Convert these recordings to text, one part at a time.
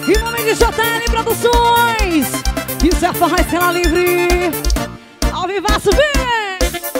Em nome de JL Produções, isso é Forró Estrela Livre. Ao vivaço, vem!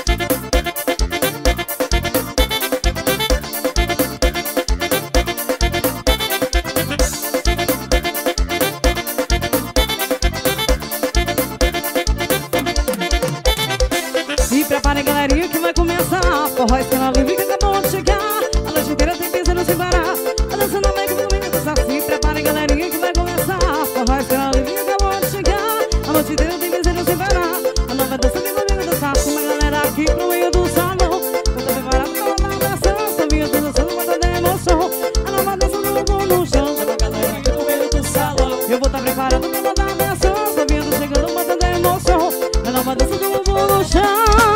Se prepare, galerinha, que vai começar. Forró Estrela Livre que acabou de chegar. A noite inteira tem pensando sem parar. A dança não vem comigo dançar. Se prepare, galerinha, que vai começar. Forró Estrela Livre que acabou de chegar. A noite inteira tem pensando sem parar. A nova dança vem comigo dançar. Com uma galera aqui pro meio do salão. Eu tô preparado pra nova dança. Só vinha tô dançando, mas tá emoção. A nova dança do bumbum no chão. Com uma galera aqui pro meio do salão. Eu vou tá preparado pra nova dança. Só vinha tô chegando, mas tá emoção. A nova dança do bumbum no chão.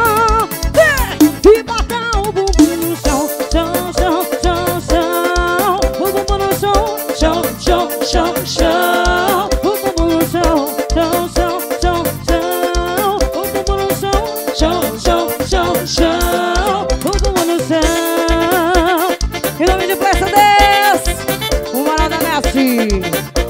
E bota o bumbum no chão, chão, chão, chão, chão. O bumbum no chão, chão, chão, chão, chão. O bumbum no chão, chão, chão, chão, chão. O bumbum no chão, chão, chão, chão, chão. O bumbum no chão. Em nome de Presta 10, o Maral da Mestre.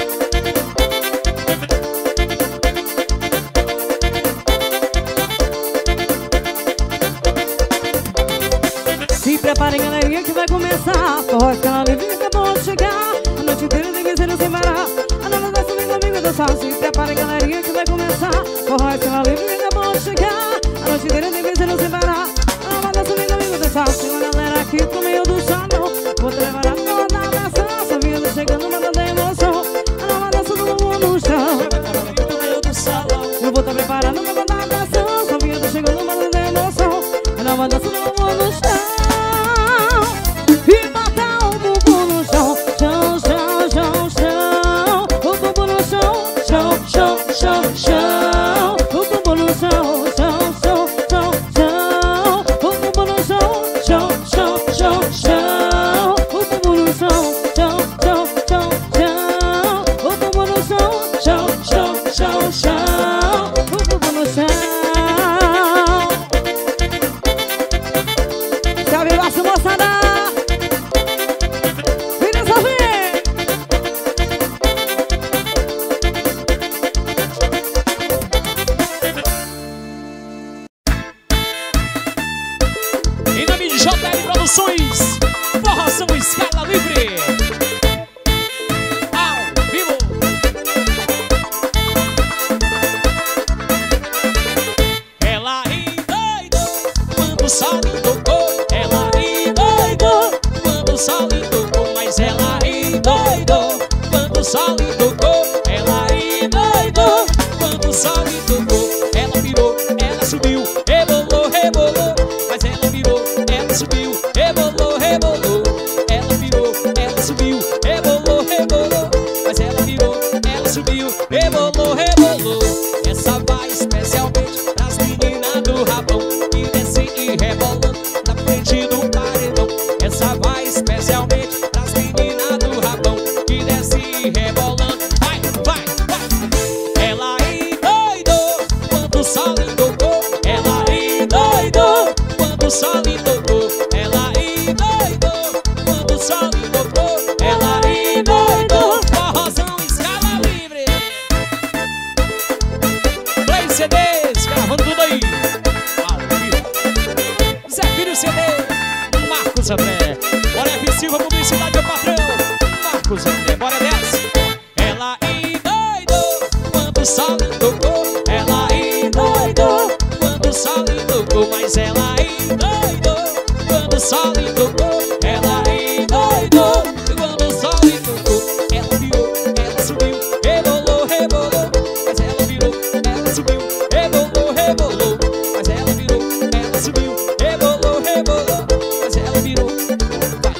Se preparem, galerinha, que vai começar. Forró Estrela Livre que acabou de chegar. A noite inteira tem que ser sem parar. A nova dança vem comigo dançar. Se preparem, galerinha, que vai começar. Forró Estrela Livre que acabou de chegar. A noite inteira tem que ser sem parar. A nova dança vem comigo dançar. Tem uma galera aqui pro meio do salão. Vou te levar a nova dança. Só vindo chegando, mandando emoção. A nova dança do bumbum no chão. Eu vou estar preparando uma nova dança. Só vindo chegando, mandando emoção. A nova dança do bumbum no chão. E bota o bumbum no chão, chão, chão, chão, chão. O bumbum no chão, chão, chão, chão, chão. O bumbum no chão, chão, chão, chão, chão. O bumbum no chão, chão, chão, chão, chão. O bumbum no chão, chão, chão, chão, chão. O bumbum no chão, chão, chão, chão, chão. O bumbum no chão. Salve, nossa moçada! Em nome de JL Produções, Forroção Escala Livre. Ao vivo. Ela endoidou quando o sol lhe tocou. Ela endoidou quando o sol lhe tocou. Mas ela endoidou quando o sol lhe tocou. Ela endoidou quando o sol lhe tocou. Ela virou, ela subiu, rebolou, rebolou. Mas ela virou, ela subiu, rebolou, rebolou. Ela virou, ela subiu, rebolou, rebolou. Mas ela virou, ela subiu, rebolou, rebolou. Essa vai especialmente pras meninas do rabão que desce e rebolando na frente do paredão. Essa vai especialmente pras meninas do rabão que desce e rebolando. Vai, vai, vai. Ela endoidou quando o sol lhe tocou. Ela endoidou quando o sol lhe tocou. Ela endoidou quando o sol lhe tocou. Ela endoidou. Forrozão Escala Livre. Play CDs, gravando tudo aí. Ao vivo. Zé Filho CD, Marcos André. Bora F. Silva, publicidade ao patrão. Marcos André, bora dessa. Ela endoidou quando o sol lhe tocou. Ela endoidou quando o sol lhe tocou. Mas ela endoidou quando o sol lhe tocou. Ela endoidou quando o sol lhe tocou. Ela virou, ela subiu, rebolou, rebolou. Mas ela virou, ela subiu, rebolou, rebolou. Mas ela virou, ela subiu, rebolou, rebolou. Mas ela virou, vai.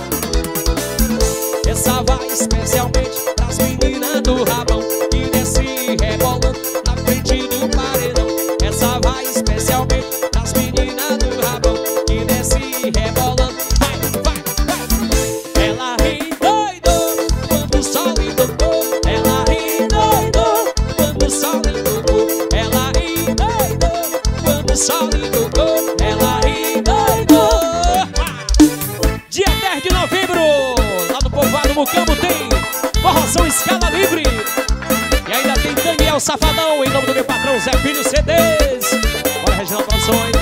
Essa vai especialmente pras meninas do rabão que desce rebolando na frente do paredão. Essa vai especialmente pras meninas do rabão que desce rebolando. Vai, vai, vai. Ela endoidou quando o sol lhe tocou. Ela endoidou quando o sol lhe tocou. Ela endoidou quando o sol lhe tocou. Ela endoidou. Dia 10 de novembro, lá no povoado Mucambo tem Forró Promoção Escala Livre. E ainda tem Daniel Safadão, em nome do meu patrão Zé Filho CDs. Bora, Reginaldo Produções.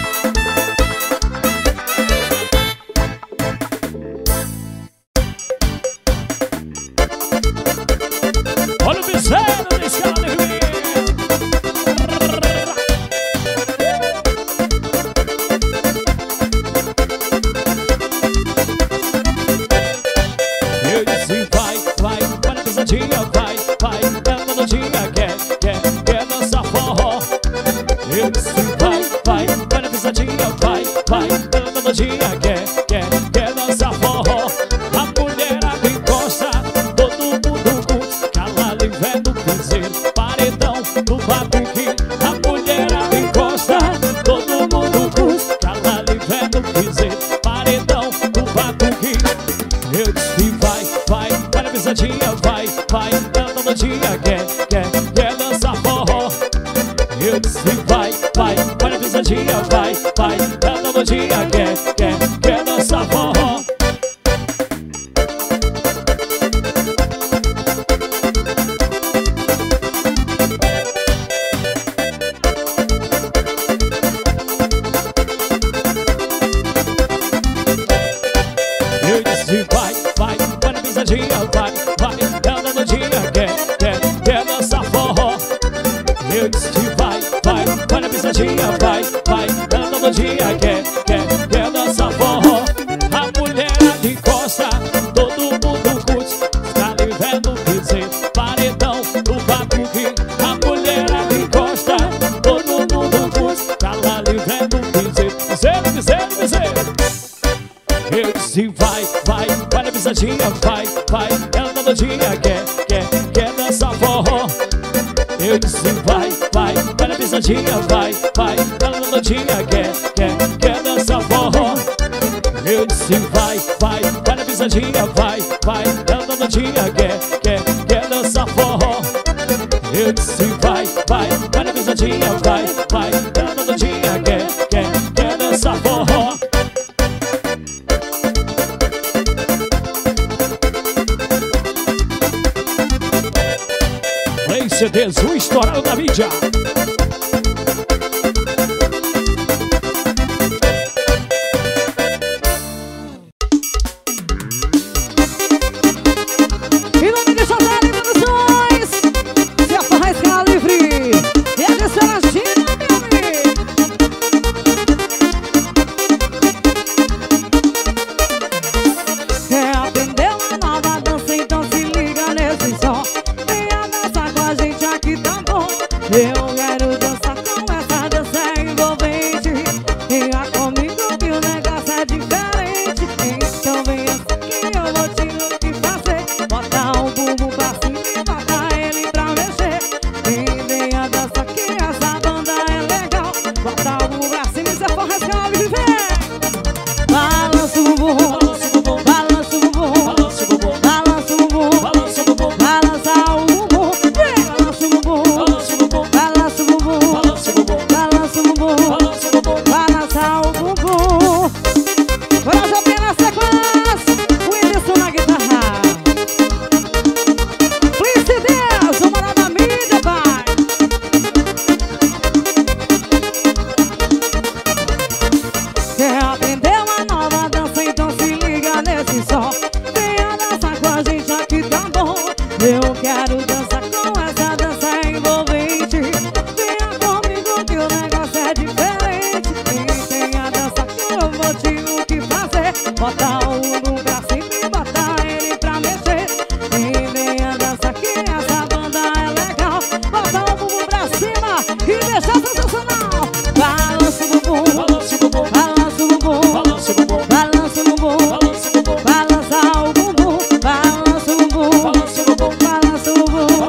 Olha o Bezerra da Escala Livre. Eu disse vai na pisadinha, vai todo dia, quer dançar forró. Eu disse vai na pisadinha, vai todo dia, quer dançar forró. A mulherada encosta, todo mundo curte, cala livre no piseiro, paredão no batuque. A mulherada encosta, todo mundo curte, cala livre no piseiro, paredão no batuque. Eu disse vai na pisadinha, vai todo dia, quer dançar forró. Eu disse vai na pisadinha, vai todo dia, quer dançar forró. Eu disse vai na pisadinha, vai todo dia, quer dançar forró. Eu disse vai na pisadinha, vai todo dia, quer dançar forró. A mulherada encosta, todo mundo curte, está livre no piseiro, paredão no batuque. A mulherada encosta, todo mundo curte, está livre no piseiro, piseiro. Eu disse vai na pisadinha, vai todo dia, quer dançar forró. Eu disse vai na pisadinha, vai todo dia, quer dançar forró. Eu disse vai na pisadinha, vai todo dia, quer dançar forró. Eu disse vai na pisadinha, vai todo dia, quer dançar forró. Play CDs, o estourado da mídia. E não me deixa dar produções. Se a forra Escala Livre. E a terceira Gina, meu amigo. Quer aprender uma nova dança, então se liga nesse som. Venha dançar com a gente aqui, tá bom? Eu quero dançar com essa dança envolvente. Venha comigo que o negócio é diferente. Então venha que eu vou te o que fazer. Bota o bumbum pra cima e bota ele pra mexer. Venha dançar que essa banda é legal. Bota o bumbum pra cima e se a forra Escala Livre, vem. Balança o bumbum, balança o bumbum, balança o bumbum, balança o bumbum, balança o bumbum, balança o bumbum, balança o bumbum, balança o bumbum, balança o bumbum, balança o bumbum, balança o bumbum, balança o bumbum, balança o bumbum. Bora já bem na sequência, o Whindersson na guitarra. Play CDs, o moral da mídia, pai. Quer aprender uma nova dança, então se liga nesse som. Venha dançar com a gente aqui, tá bom? Eu quero dançar com essa dança envolvente. Venha comigo que o negócio é diferente. E venha dançar que eu vou te o que fazer. Bota o bumbum pra cima e bota ele pra mexer. E venha dançar que essa banda é legal. Bota o bumbum pra cima e deixa sensacional. Balança o bumbum, Balança o bumbum, balança o bumbum, balança o bumbum, balança o bumbum, balança o bumbum, balança o bumbum, balança o bumbum, balança o bumbum, balança o bumbum,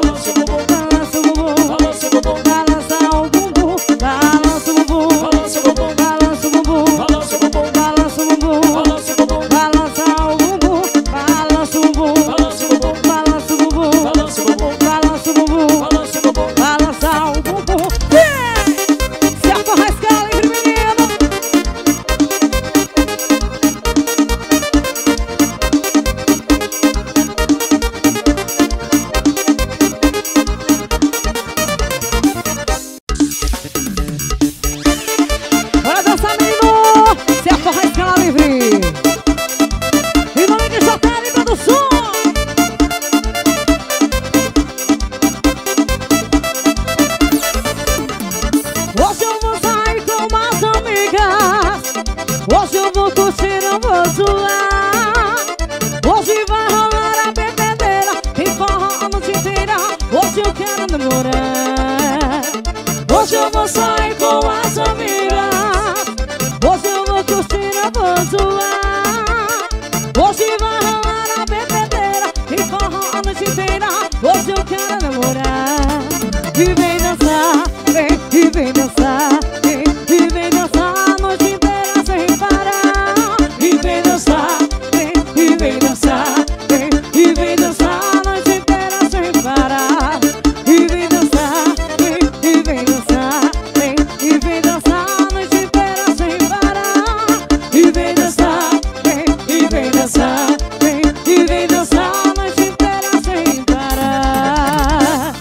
Satélite Produção. Hoje eu vou sair com umas amigas. Hoje eu vou curtir, eu vou zoar. Hoje vai rolar a bebedeira. Tem forró a noite inteira. Hoje eu quero namorar. Hoje eu vou sair com as amigas. Hoje eu vou curtir, eu vou zoar. Hoje vai rolar a bebedeira. Tem forró a noite inteira. Hoje eu quero namorar. E vem dançar, vem, e vem dançar, vem, e vem dançar a noite inteira sem parar. E vem dançar, vem, e vem dançar, vem, e vem dançar a noite inteira sem parar. E vem dançar, vem, e vem dançar, vem, e vem dançar a noite inteira sem parar. E vem dançar, vem, e vem dançar, vem, e vem dançar a noite inteira sem parar.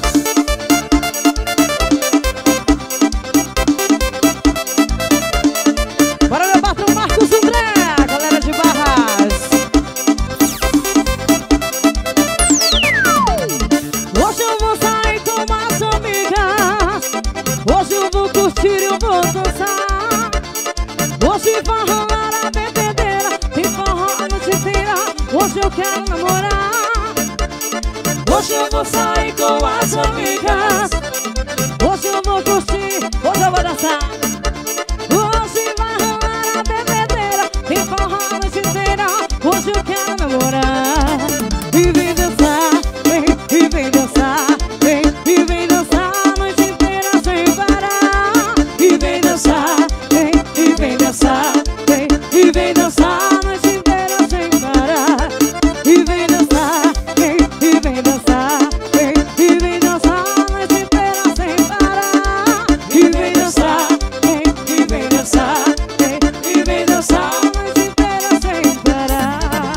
Bora, meu patrão Marcos André, galera de Barras. Hoje eu vou sair com umas amigas. Hoje eu vou curtir, eu vou dançar. Hoje vai rolar a bebedeira. Tem forró a noite inteira. Hoje eu quero namorar. Hoje eu vou sair com as amigas. Hoje eu vou curtir, hoje eu vou dançar. Hoje vai rolar a bebedeira. Tem forró a noite inteira. Hoje eu quero namorar. E vem dançar, vem, e vem dançar, vem, e vem dançar a noite inteira sem parar. E vem dançar, vem, e vem dançar, vem, e vem dançar a noite inteira sem parar. E vem dançar, vem, e vem dançar, vem, e vem dançar a noite inteira sem parar. E vem dançar, vem, e vem dançar, vem, e vem dançar a noite inteira sem parar.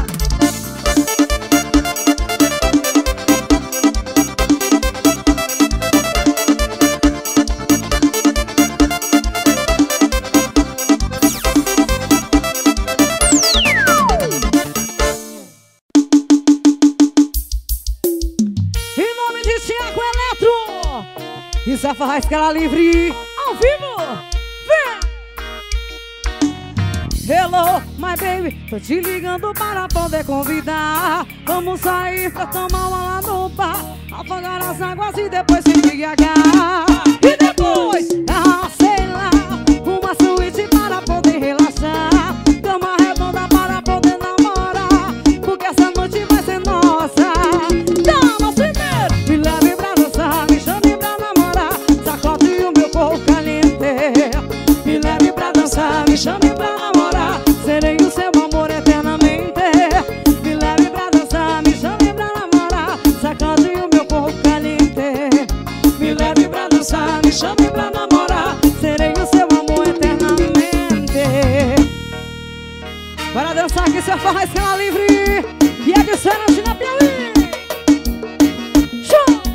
Em nome de Thiago Eletro, isso é Farra Escala Livre, ao vivo, vem! Hello, my baby, tô te ligando para poder convidar. Vamos sair pra tomar uma lá no bar, afogar as águas e depois se embriagar. E depois, sei lá, uma suíte para poder relaxar, cama redonda para poder namorar, porque essa noite vai ser nossa. Dama primeiro, me leve pra dançar, me chame pra namorar, sacode o meu corpo caliente. Me leve pra dançar, me chame pra namorar, serei o seu amor eternamente. Me leve pra dançar, me chame pra namorar, sacode o meu corpo caliente. Me leve pra dançar, me chame pra namorar, serei o seu amor eternamente. Bora dançar que isso é Farra Escala Livre e é de Serante na Piauí. Show!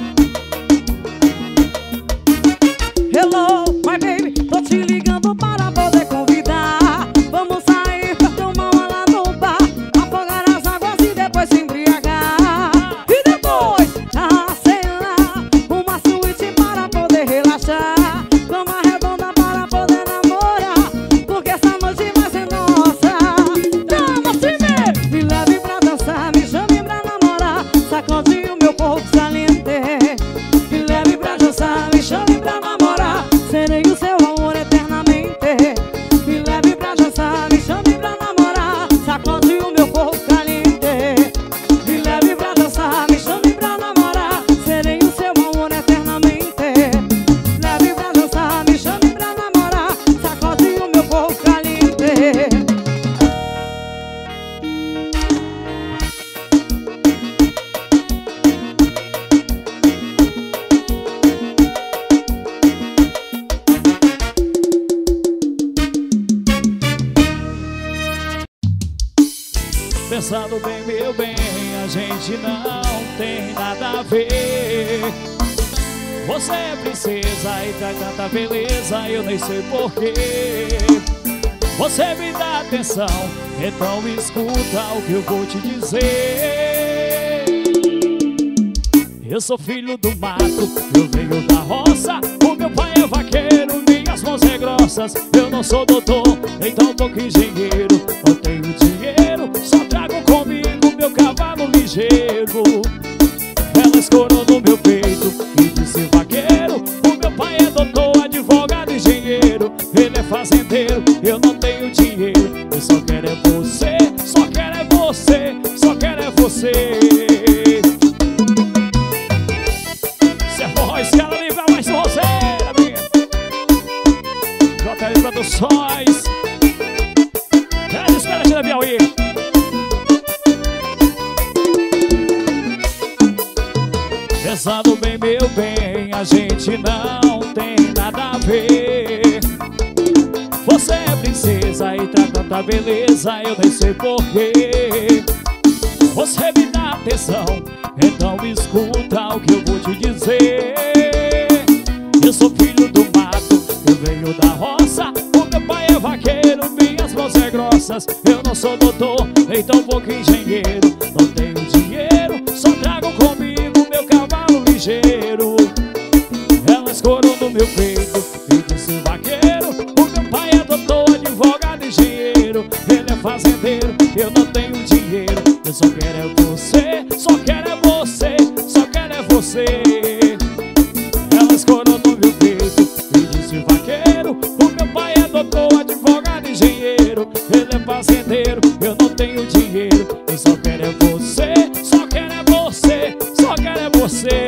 Hello, my baby, tô te ligando para poder convidar. Vamos sair pra tomar uma lá no bar, afogar as águas e depois se embriagar. E depois, sei lá, uma suíte para poder relaxar, cama redonda para poder namorar, porque essa noite vai ser nossa. Dama primeiro, me leve pra dançar, me chame pra namorar, sacode o meu corpo saliente. Me leve pra dançar, me chame pra namorar, serei o seu amor eternamente. Me leve pra dançar, me chame pra namorar, sacode o meu corpo caliente. Me leve pra dançar, me chame pra namorar, serei o seu amor eternamente. Leve pra dançar, me chame pra namorar, sacode o meu corpo caliente. Pensando bem, meu bem, a gente não tem nada a ver. Você é princesa e tá tanta beleza, eu nem sei porquê. Você me dá atenção, Então escuta o que eu vou te dizer. Eu sou filho do mato, eu venho da roça. O meu pai é vaqueiro, minhas mãos é grossas. Eu não sou doutor, então pouco engenheiro. Não tenho dinheiro, só trago comigo meu cavalo ligeiro. Ela escorou no meu peito e disse vaqueiro. O meu pai é doutor, advogado, engenheiro. Ele é fazendeiro, eu não tenho dinheiro. Eu só quero é você, só quero é você, só quero é você. Se é forró, escala livre, mais você, amiga. JL Produções, grande escola de Piauí. Pensando bem, meu bem, a gente não tem nada a ver. Você é princesa e traz tanta beleza, eu nem sei porquê. Você me dá atenção, então escuta o que eu vou te dizer. Eu sou filho do mato, eu venho da roça. O meu pai é vaqueiro, minhas mãos é grossas. Eu não sou doutor, então pouco engenheiro. Não tenho dinheiro, só trago comigo meu cavalo ligeiro. Ela escorou no meu peito e disse vaqueiro. O meu pai é doutor, advogado, engenheiro. Ele é fazendeiro, eu não tenho dinheiro. Eu só quero é você, só quero é você, só quero é você. Ela escorou no meu peito e disse vaqueiro. O meu pai é doutor, advogado, engenheiro. Ele é fazendeiro, eu não tenho dinheiro. Eu só quero é você, só quero é você, só quero é você.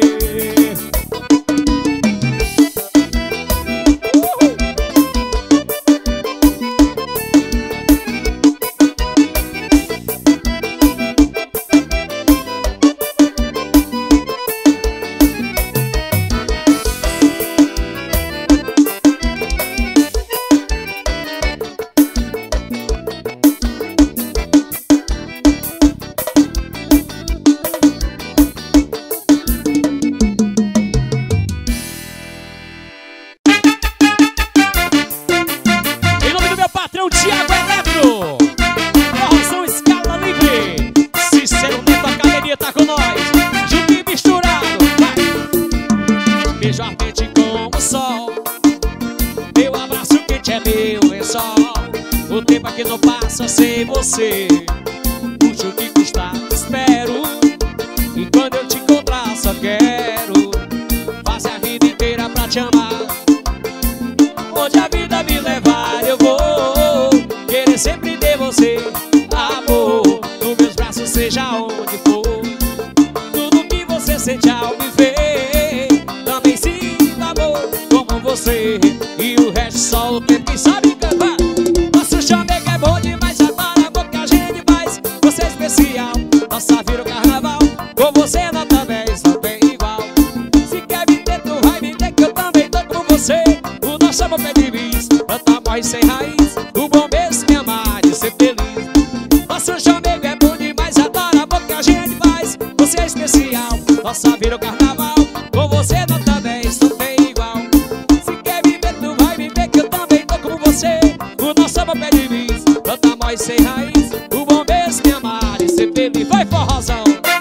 O tempo aqui não passa sem você. Puxo o que custa, espero. E quando eu te encontrar só quero fazer a vida inteira pra te amar. Onde a vida me levar eu vou querer sempre ter você, amor. Nos meus braços seja onde for. Tudo que você sente ao me ver também sinto amor como você. E o resto só o tempo que sabe cantar. Nosso chamego é bom demais, adora amor que a gente faz. Você é especial, nossa vira o carnaval. Com você nós também só tem igual. Se quer me ter, tu vai me ter, que eu também tô com você. O nosso amor pede bis, planta morre sem raiz. O bom mesmo me amar e ser feliz. Nosso chamego é bom demais, adora amor que a gente faz. Você é especial, nossa vira o carnaval. Com você nós também só tem igual. Se quer me ver, tu vai me ver, que eu também tô com você. O nosso amor pede bis, planta morre sem raiz. O bom mesmo me amar e ser feliz. Vai forrozão,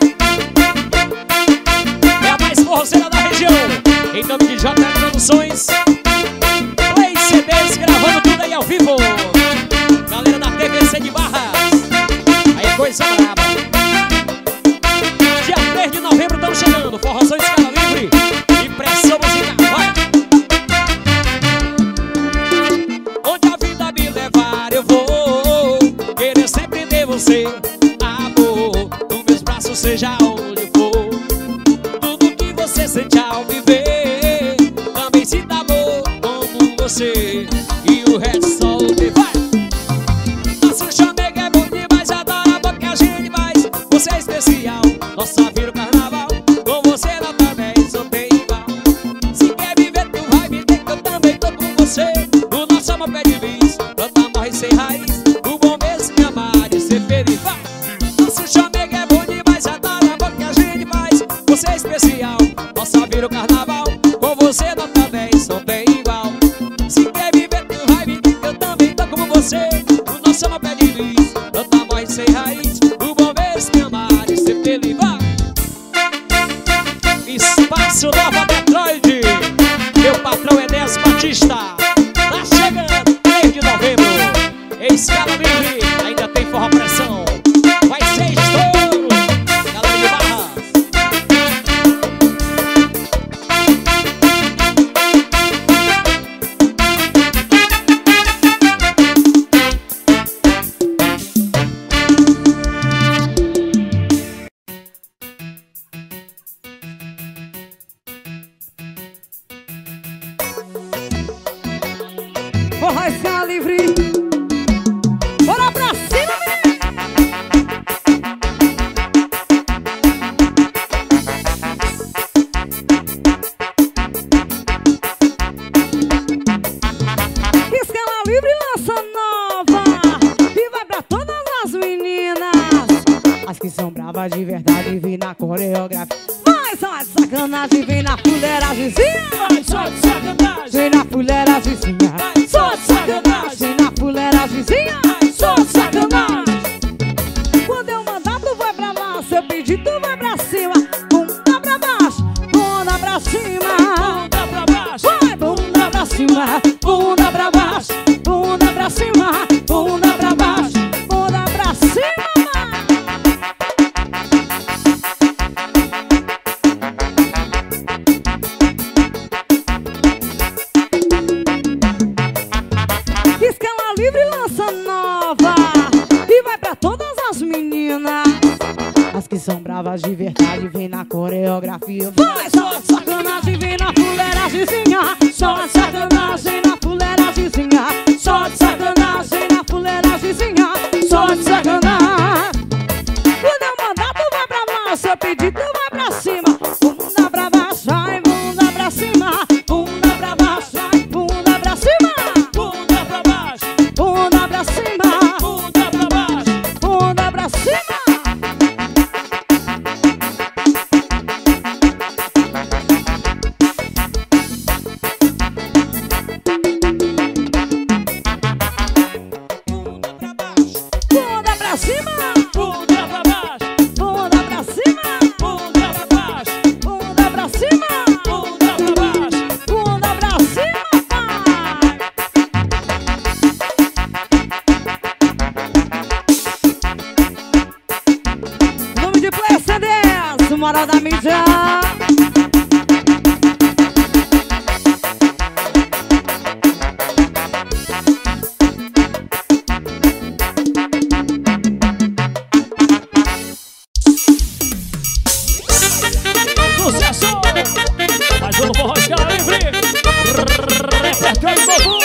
é a mais forrozeira da região. Em nome de JL Produções, Play CDs, gravando tudo aí ao vivo. Galera da TVC de Barras, aí é coisa braba. Dia 3 de novembro estamos chegando. Forrozão escala livre e pressão musical. Vai! Onde a vida me levar eu vou querer sempre ter você, amor. Nos meus braços seja onde for. Tudo que você sente ao me ver também sinto amor como você. E o resto só o que vai. Nosso chamego é bom demais, adora amor que a gente faz. Você é especial, nossa vira o carnaval. Com você nós também só tem igual. Se quer me ver, tu vai me ter, que eu também tô com você. O nosso amor pede bis, planta morre sem raiz. O bom mesmo me amar e ser feliz. Vai! Nosso chamego é bom demais, adora amor que a gente faz. Você é especial, nossa vira o carnaval. Com você nós também só tem igual. Se quer me ver, tu vai me ter, que eu também tô como você. O nosso amor pede bis, As que são bravas de verdade, vem na coreografia. Vai só de sacanagem, vem na fuleiragemzinha. Vai só de sacanagem, vem na fuleiragemzinha. vai só de sacanagem, vem na fuleiragemzinha. vai só de sacanagem. Quando eu mandar, tu vai pra lá. Se eu pedir, tu vai pra cima. Bunda pra baixo, bunda pra cima. Bunda pra baixo, Vai, bunda pra cima, bunda pra baixo, bunda pra cima, bunda pra baixo, bunda pra cima. Escala livre, lança nova. E vai pra todas as meninas. As que são bravas de verdade, vem na coreografia. Vai só de sacanagem, vem na fuleiragemzinha. Só de sacanagem na fuleiragemzinha. Só de sacanagem na fuleiragemzinha. Só de sacanagem. Quando eu mandar, tu vai pra baixo. Se eu pedir, tu vai pra cima. Bunda pra baixo, vai, bunda pra cima. Bunda pra baixo, vai, bunda pra cima. bunda pra baixo, Bunda pra cima. bunda pra baixo. Bunda pra cima. Bunda pra cima, Bunda pra baixo, bunda pra cima, bunda pra baixo, bunda pra cima, bunda pra baixo. bunda pra cima, pai. Nome de Play CDs, moral da mídia. Sucesso! Mais um forró escala livre. Repertório novo.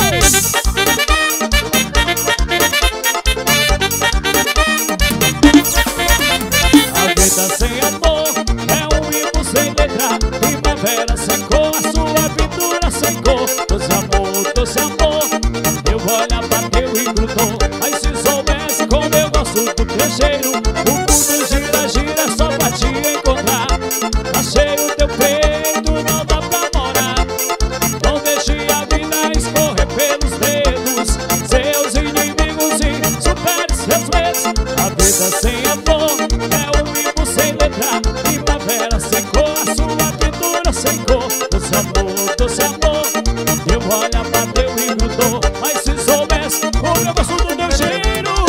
A vida sem amor é um hino sem letra. Primavera sem cor, a sua pintura sem cor. Doce amor, eu vou olhar, bateu e grudou. Mas se soubesse como eu gosto do teu cheiro, o mundo gira, gira só pra te encontrar. Achei o teu peito, não dá pra morar. Não deixe a vida escorrer pelos dedos. Seus inimigos e supere seus medos. A vida sem amor é um hino sem letra. Primavera sem cor, a sua pintura sem cor. Doce amor, eu vou olhar, bateu e grudou. Mas se soubesse como eu gosto do teu cheiro.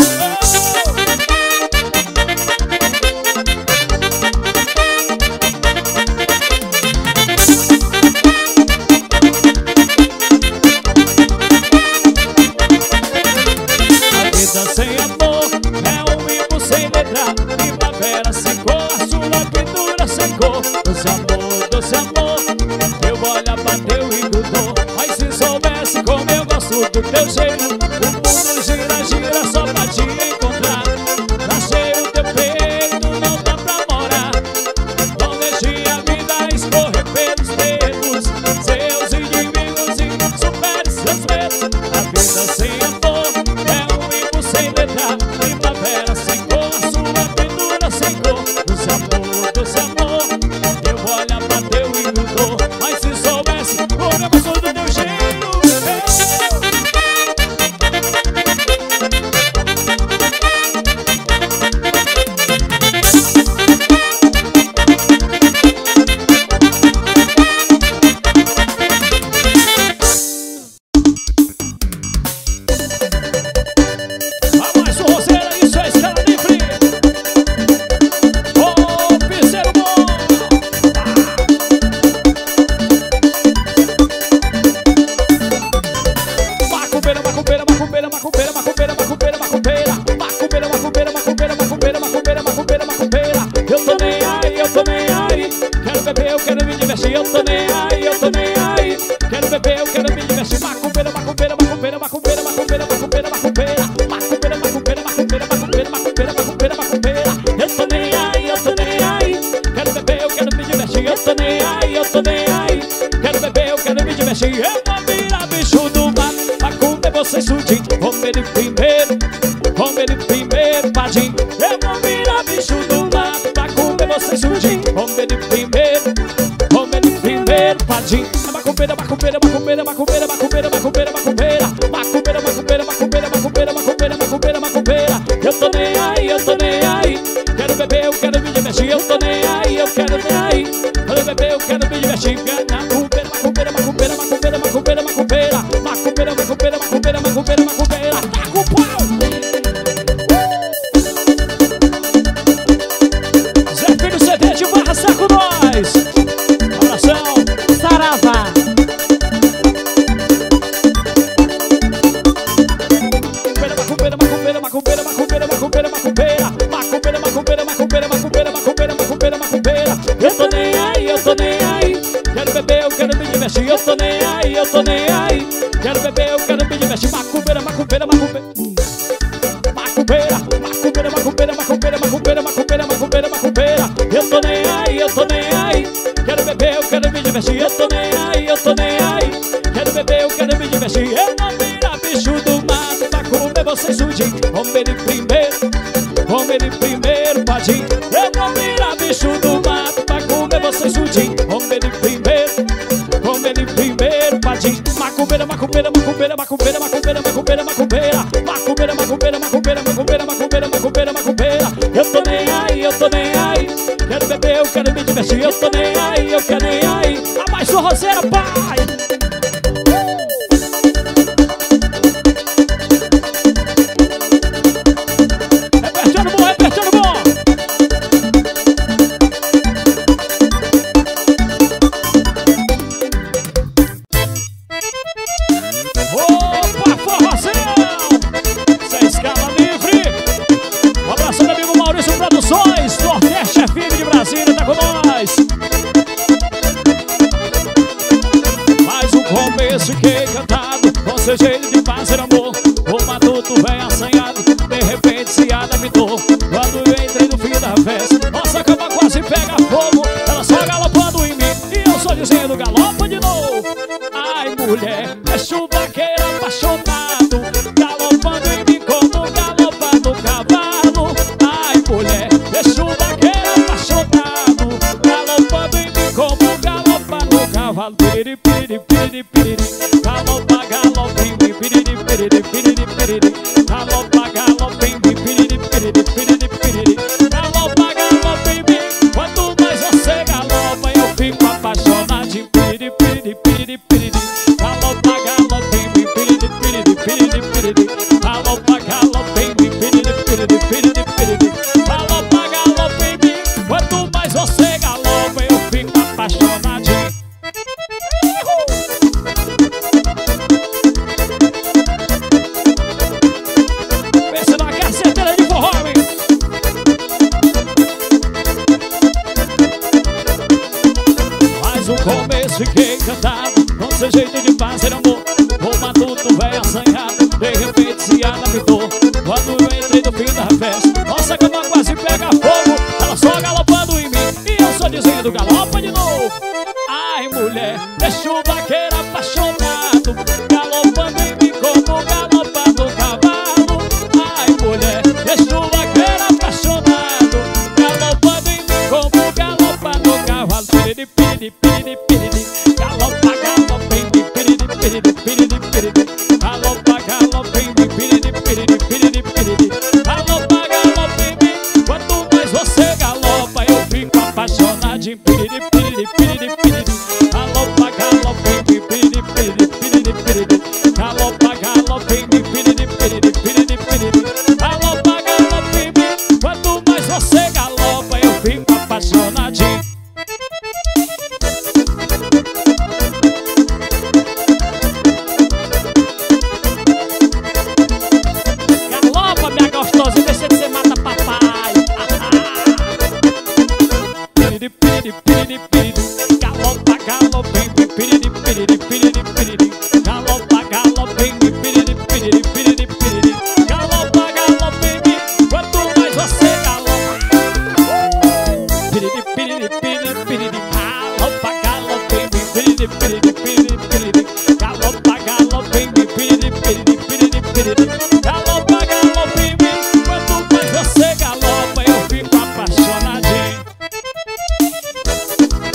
Sem amor é um hino sem letra. Primavera sem cor, a sua pintura sem cor. Doce amor, eu vou olhar, bateu e grudou. Mas se soubesse como eu gosto do teu cheiro, o mundo gira, gira só pra te encontrar. Achei o teu peito, não dá pra morar. Não deixe a vida escorrer pelos dedos. Seus inimigos e supere seus medos. A vida sem amor é um hino sem letra. Primavera sem cor, a sua pintura sem cor. Doce amor, eu vou olhar, bateu e grudou. Mas se soubesse como eu gosto do teu cheiro. macumbeira, macumbeira, macumbeira, macumbeira, macumbeira, macumbeira, macumbeira, macumbeira, macumbeira, macumbeira, macumbeira, macumbeira, macumbeira, macumbeira, macumbeira. Eu tô nem aí, eu tô nem aí. Quero beber, eu quero me divertir. Eu tô nem aí, eu quero nem aí. Quero beber, eu quero me divertir. Macumbeira, macumbeira, macumbeira, macumbeira, macumbeira, macumbeira, macumbeira, macumbeira, macumbeira, macumbeira, macumbeira. Tá com pau! Zé Filho CD de Barra Saco Nós. Abração. Saravá. Macumbeira, macumbeira, macumbeira, macumbeira, macumbeira, macumbeira, macumbeira, macumbeira, macumbeira, macumbeira, macumbeira, macumbeira, macumbeira. Eu tô nem aí, eu tô nem aí. Quero beber, eu quero me divertir. Eu tô nem aí, eu tô nem aí. Quero beber, eu quero me divertir. Macumbeira, macumbeira, macumbeira. Macumbeira, macumbeira, macumbeira, macumbeira, macumbeira, macumbeira, macumbeira, macumbeira. Eu tô nem aí, eu tô nem aí. Quero beber, eu quero me divertir. Eu tô nem aí, eu tô nem aí. Quero beber, eu quero me divertir. Eu não vira bicho do mato pra comer você sujinho. Come ele primeiro, pode ir. Eu não vira bicho do mato pra comer você sujinho. Come ele primeiro, pode ir. Macumbeira, macumbeira, macumbeira, macumbeira, macumbeira, macumbeira, macumbeira, macumbeira, macumbeira, macumbeira, macumbeira, macumbeira, macumbeira, macumbeira. Eu tô nem aí, eu tô nem aí. Quero beber, eu quero me divertir. Eu tô nem aí, eu quero nem aí. Abaixa o roseiro, pai. Repertório bom, repertório bom. Opa, forrozão! Sem escala livre. Um abraço do amigo Maurício Produções, Nordeste FM de Brasília, tá com nós. Mais um começo que cantado, com seu jeito de fazer amor. O matuto vem assanhado, de repente se adaptou. Quando eu entrei no fim da festa, nossa cama quase pega fogo. Ela só galopando em mim e eu só dizendo galopa de novo. Ai mulher, é chuvaqueiro apaixonado, galopando em mim como galopa do cavalo. Ai mulher, é chuvaqueiro apaixonado, galopando em mim como galopa do cavalo. Piriri, piriri, piriri, piriri, galopa, galopa em mim, piriri, piriri, piriri, piriri, galopa, galopa em mim, piriri, piriri, piriri, piriri, galopa, galopa em mim. Quanto mais você galopa, eu fico apaixonadinho. Piriri, piriri, piriri, piriri, galopa, galopa em mim, piriri, piriri, piriri, piriri, galopa, galopa em mim, piriri, piriri, piriri, piriri, galopa, galopa em mim. Quanto mais você galopa, eu fico apaixonadinho. Pensa na caceteira de forró, hein? Mais um começo fiquei encantado, com seu jeito de fazer amor. O matuto vem assanhado, de repente se adaptou. Quando eu entrei no fim da festa, nossa cama quase pega fogo. Ela só galopando em mim e eu só dizendo galopa de novo. Ai mulher, é chuvaqueiro apaixonado, galopando em mim como galopa do cavalo. Ai mulher, é chuvaqueiro apaixonado, galopando em mim como galopa do cavalo. Piriri, piriri, piriri, piriri, galopa, galopa em mim, piriri, piriri, piriri, piriri, galopa, galopa em mim, piriri, piriri, piriri, piriri, galopa, galopa em mim. Quanto mais você galopa, eu fico apaixonadinho. Piriri, piriri, piriri, piriri, galopa, galopa em mim, piriri, piriri, piriri, piriri, galopa, galopa em mim, piriri, piriri, piriri, piriri, galopa, galopa em mim. Quanto mais você galopa, eu fico apaixonadinho. Galopa, minha gostosa, deixa de ser mata papai. Piriri, piriri, piriri, piriri, galopa, galopa em mim, piriri, piriri, piriri, piriri, galopa, galopa em mim, piriri, piriri, piriri, piriri, galopa, galopa em mim. Quanto mais você galopa, piriri, piriri, piriri, piriri, galopa, galopa em mim, piriri, piriri, piriri, piriri, galopa, galopa em mim, piriri, piriri, piriri, piriri, galopa, galopa em mim. Quanto mais você galopa, eu fico apaixonadinho.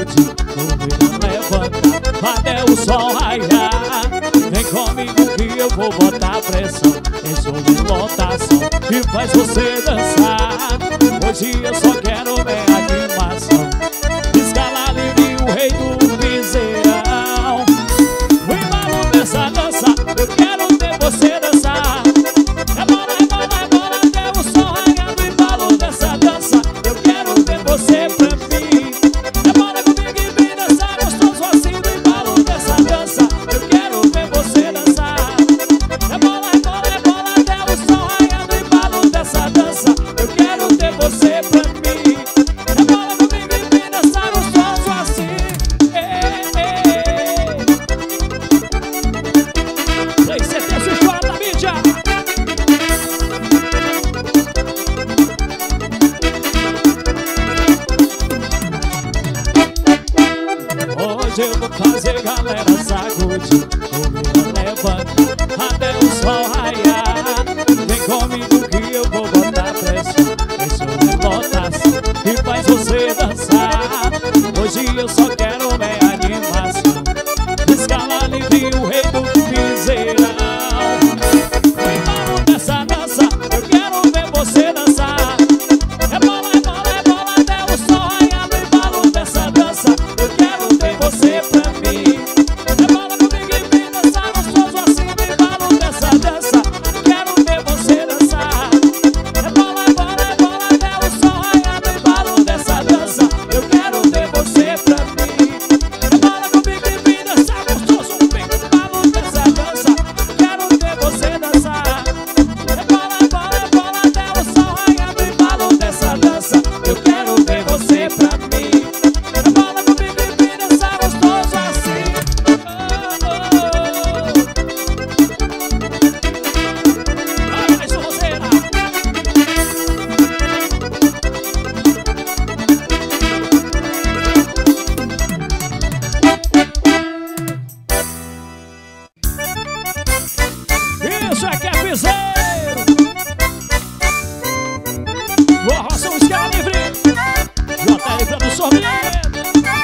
sacude, poeira levanta até o sol raiar. Vem comigo que eu vou botar pressão, enxume lotação e faz você dançar. Hoje eu só quero minha animação, escala livre o rei do piseirão. O embalo dessa dança, eu quero ver você dançar. Rebola, rebola, rebola até o sol raiar. No embalo dessa dança, eu quero ver você pra mim. Rebola comigo e vem dançar gostoso assim. No embalo dessa dança, eu quero ver você dançar. Rebola, rebola, rebola até o sol raiar. No embalo dessa dança, eu quero ter você pra mim. Rebola comigo e vem dançar gostoso assim. Play CT Sexual da mídia. Hoje eu vou fazer galera sacudir, poeira levanta até o sol raiar. Vem comigo que eu vou botar pressão, enxume lotação e faz você dançar. Hoje eu só quero minha animação, escala livre o rei do piseirão. No embalo dessa dança, eu quero ver você dançar. Rebola, rebola, rebola até o sol raiar. No embalo dessa dança, eu quero ter você pra mim. Rebola comigo e vem dançar gostoso assim. No embalo dessa dança, quero ver você dançar. Rebola, rebola, rebola até o sol raiar. No embalo dessa dança, eu quero ver você pra mim. Rebola comigo e vem dançar gostoso. Vem no embalo dessa dança, quero ver você dançar. Rebola, rebola, rebola até o sol raiar. No embalo dessa dança, eu quero ver você pra mim. Rebola comigo e vem dançar gostoso assim. Vai mais forrozeira. Isso é que é piseiro. Forró são os caras livres. JL Produção Mineiro.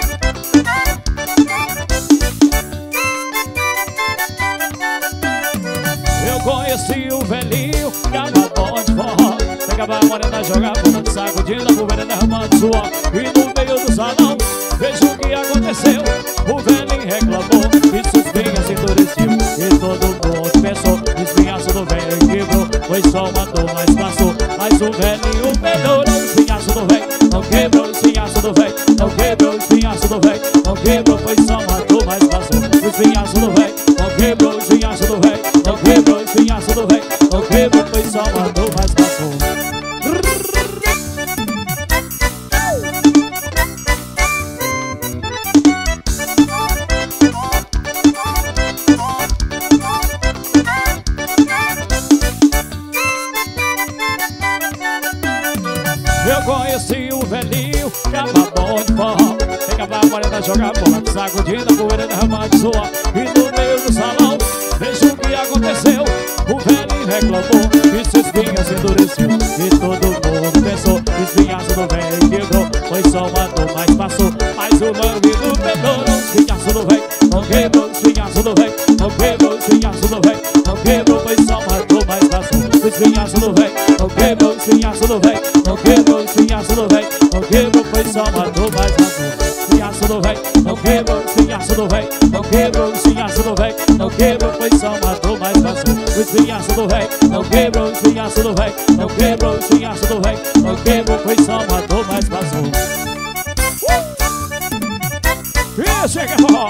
Eu conheci o velhinho que era bom de forró. Pegava a morena, jogava no sacudindo a poeira derramando suor. E no meio do salão, veja o que aconteceu. O velhinho reclamou e suas espinhas endureciam. E todo mundo pensou, o espinhaço do velho quebrou. Foi só uma dor, mas passou. Mas o velhinho melhorou. O espinhaço do velho não quebrou. O espinhaço do velho não quebrou. O espinhaço do velho não quebrou. Foi só uma dor, mas passou. O espinhaço do velho não quebrou. O espinhaço do velho não quebrou. O espinhaço do velho não quebrou. Foi só uma dor, mas passou. Eu conheci o velhinho que era bom de forró. Pegava a morena, jogava bola, sacudindo a poeira derramando suor. E no meio do salão, veja o que aconteceu. O velhinho reclamou e suas espinhas endureciam. E todo mundo pensou, o espinhaço do velho quebrou. Foi só uma dor, mas passou. Mas o bandido melhorou. O espinhaço do velho não quebrou. O espinhaço do velho não quebrou. O espinhaço do velho não quebrou. Foi só uma dor, mas passou. O espinhaço do velho não quebrou. O espinhaço do velho não quebrou. O espinhaço do velho não quebrou. Foi só uma dor, mas passou. O espinhaço do velho não quebrou. O espinhaço do velho não quebrou. O espinhaço do velho não quebrou. Foi só uma dor, mas passou. O espinhaço do velho não quebrou. O espinhaço do velho não quebrou. O espinhaço do velho não quebrou. Foi só uma dor, mas passou. Isso é que é forró.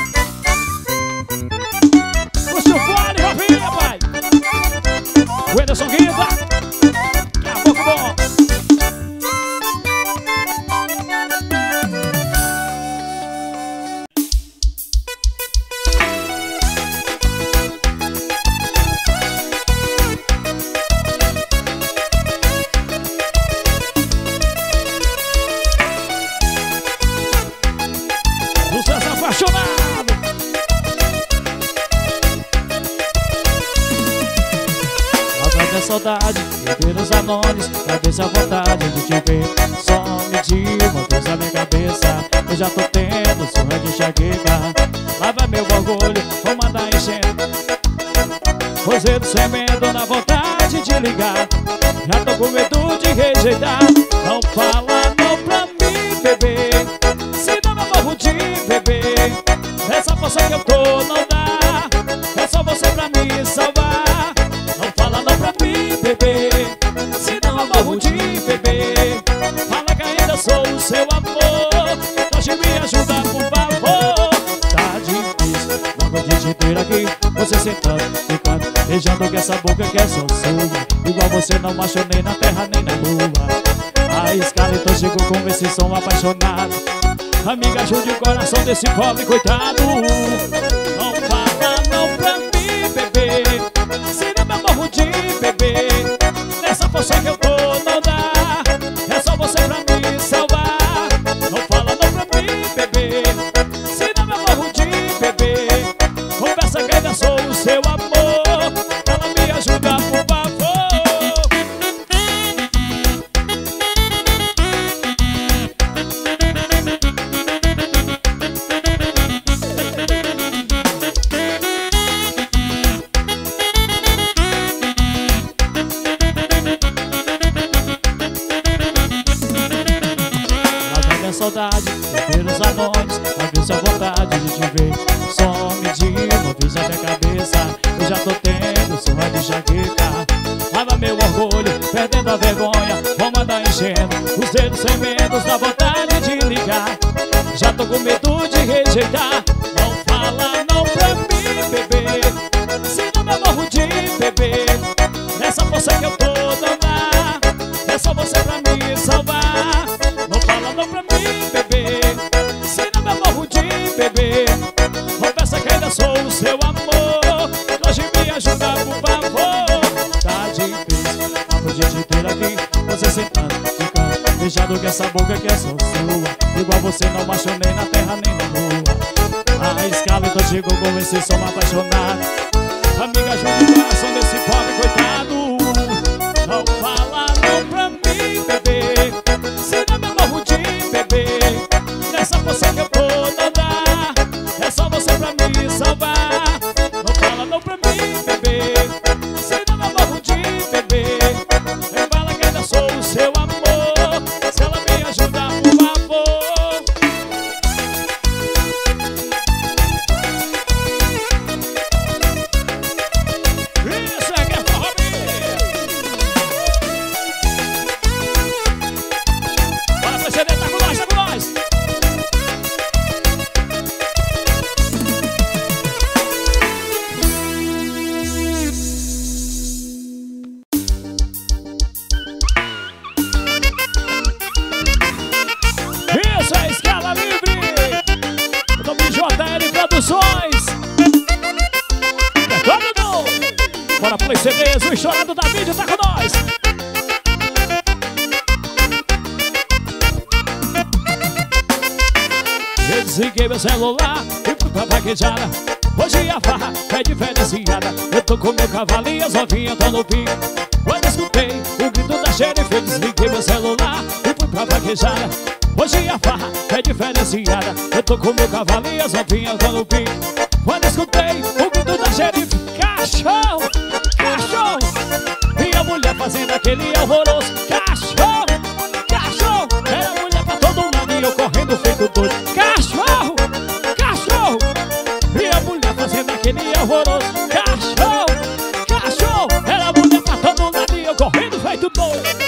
O seu fone, Rafinha, pai. O Ederson Guida. Que é pouco bom. Sucesso apaixonado. Saudade é saudade. saudade e ver os anões pra ver se a vontade de te ver some de uma vez na minha cabeça. Eu já tô tendo surra de enxaqueca. Lá vai meu orgulho, vou mandar enchendo. Roseiro sem medo, na vontade de ligar. Já tô com medo de rejeitar. Não fala não pra mim, bebê, senão eu morro de beber. Essa força que eu tô não dá, é só você pra me salvar. Não fala não pra mim, bebê, senão eu morro de beber. Fala que ainda sou o seu amor, hoje me ajuda por favor. Tá difícil, logo de te ter aqui, você sentando, ficando, beijando com essa boca que é só sua. Igual você não achou nem na terra nem na lua. A escala então chegou com esse som apaixonado. Amiga, ajude o coração desse pobre coitado. Não fala não pra mim, bebê, senão eu morro de beber. Nessa força que eu tô não dá, é só você pra me salvar. Não fala não pra mim, bebê, senão eu morro de beber. Confessa que ainda sou o seu amor, ela me ajuda por favor. Saudade, ver os anões, pra ver se a vontade de te ver some de uma vez na minha cabeça. Eu já tô tendo surra de enxaqueca. Lava meu orgulho, perdendo a vergonha, vou mandar enchendo os dedos sem medos, dá vontade de ligar. Já tô com medo de rejeitar. Não fala não pra mim, bebê, senão eu morro de beber. Nessa força que eu tô não dá, é só você pra me salvar. Não fala não pra mim, bebê, senão eu morro de beber. Confessa que ainda sou o seu amor, hoje me ajuda por favor. Tá difícil, não podia te ter aqui, você sentando, ficando, beijando com essa boca que é só sua. Igual você não achou nem na terra nem na lua. A escala então chegou com esse som apaixonado. Amiga, ajude o coração desse pobre coitado. Não fala não pra mim, bebê, senão eu morro de beber. Nessa força que eu tô não dá, é só você pra me salvar. Não fala não pra mim, bebê, senão eu morro de beber. Fala que ainda sou o seu amor, se ela me ajudar por favor. Isso é que é forró. Bora, PCD, tá com nós, tá com nós. Isso é Escala Livre, o nome JL Produções. É todo mundo. Bora, Play CDs, o estourado da mídia tá com nós. Eu desliguei meu celular e fui pra vaquejada. Hoje a farra é diferenciada. Eu tô com meu cavalinho, as novinhas tão no pico. Quando escutei o grito da xerife, eu desliguei meu celular e fui pra vaquejada. Hoje a farra é diferenciada. Eu tô com meu cavalinho, as novinhas tão no pico. Quando escutei o grito da xerife, cachorro, cachorro. E a mulher fazendo aquele alvoroço, cachorro, cachorro. Era mulher pra todo lado e eu correndo feito doido, cachorro, cachorro. E a mulher fazendo aquele alvoroço, cachorro, cachorro. Era mulher pra todo lado e eu correndo feito doido.